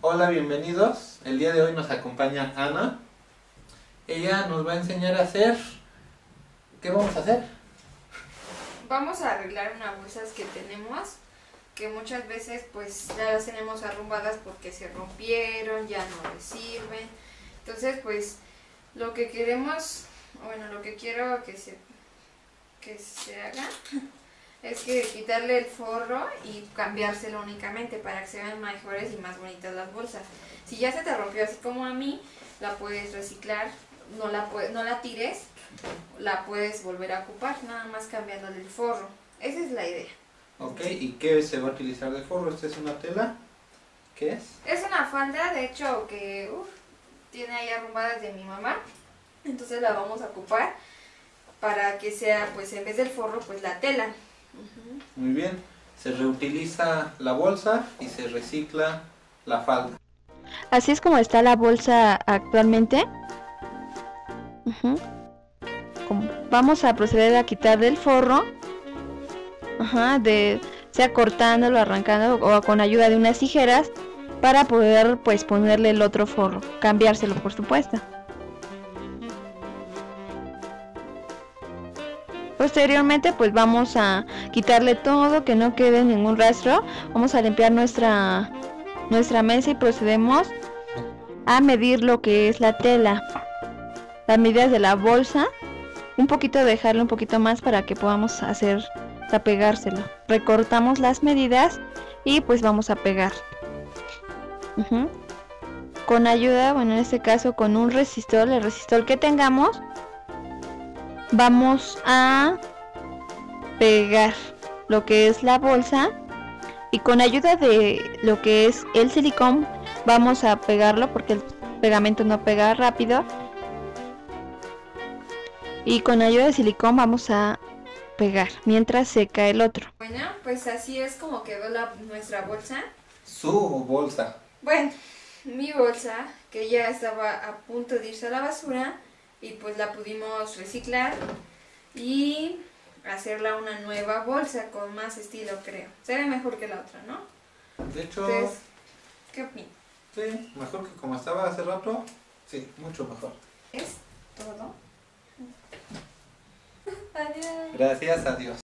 Hola, bienvenidos. El día de hoy nos acompaña Ana. Ella nos va a enseñar a hacer... ¿Qué vamos a hacer? Vamos a arreglar unas bolsas que tenemos, que muchas veces pues ya las tenemos arrumbadas porque se rompieron, ya no les sirven. Entonces pues lo que queremos, lo que quiero que se haga es que quitarle el forro y cambiárselo únicamente para que se vean mejores y más bonitas las bolsas. Si ya se te rompió así como a mí, la puedes reciclar, no la tires, la puedes volver a ocupar, nada más cambiándole el forro. Esa es la idea. Ok, ¿y qué se va a utilizar de forro? ¿Esta es una tela? ¿Qué es? Es una falda, de hecho, que tiene ahí arrumbadas de mi mamá. Entonces la vamos a ocupar para que sea, pues en vez del forro, pues la tela. Muy bien. Se reutiliza la bolsa y se recicla la falda. Así es como está la bolsa actualmente. Vamos a proceder a quitarle el forro, sea cortándolo, arrancando o con ayuda de unas tijeras para poder pues ponerle el otro forro, cambiárselo por supuesto. Posteriormente pues vamos a quitarle todo, que no quede ningún rastro. Vamos a limpiar nuestra mesa y procedemos a medir lo que es la tela, las medidas de la bolsa, dejarle un poquito más para que podamos pegárselo. Recortamos las medidas y pues vamos a pegar. Con ayuda, en este caso con un resistor, el resistor que tengamos, vamos a pegar lo que es la bolsa y con ayuda de lo que es el silicón vamos a pegarlo porque el pegamento no pega rápido, y con ayuda de silicón vamos a pegar mientras seca el otro. Bueno, pues así es como quedó nuestra bolsa. Su bolsa. Bueno, mi bolsa, que ya estaba a punto de irse a la basura, y pues la pudimos reciclar y hacerla una nueva bolsa con más estilo, creo. Se ve mejor que la otra, ¿no? De hecho... Entonces, ¿qué opinas? Sí, mejor que como estaba hace rato. Sí, mucho mejor. Es todo. Adiós. Gracias a Dios.